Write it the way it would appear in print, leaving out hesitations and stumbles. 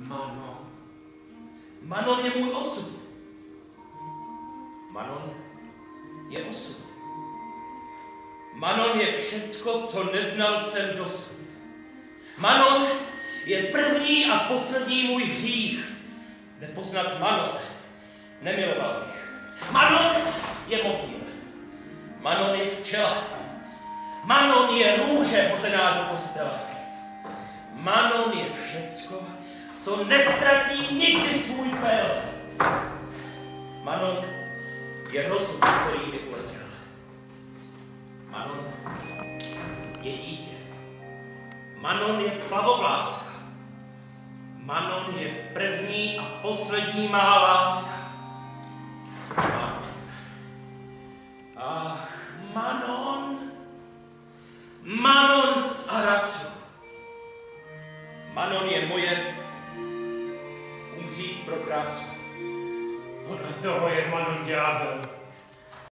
Manon je můj osud. Manon je osud. Manon je všecko, co neznal jsem dosud. Manon je první a poslední můj hřích. Nepoznat Manon nemiloval bych. Manon je motýl. Manon je včela. Manon je růže hozená do kostela. Manon je všecko, co nestratí nikdy svůj pel. Manon je rozum, který mi uletěl. Manon je dítě. Manon je plavovláska. Manon je první a poslední má láska. Manon. Ach, Manon. Manon z Arasu. Manon je moje umřít pro krásu. Podle toho je Manon ďábel.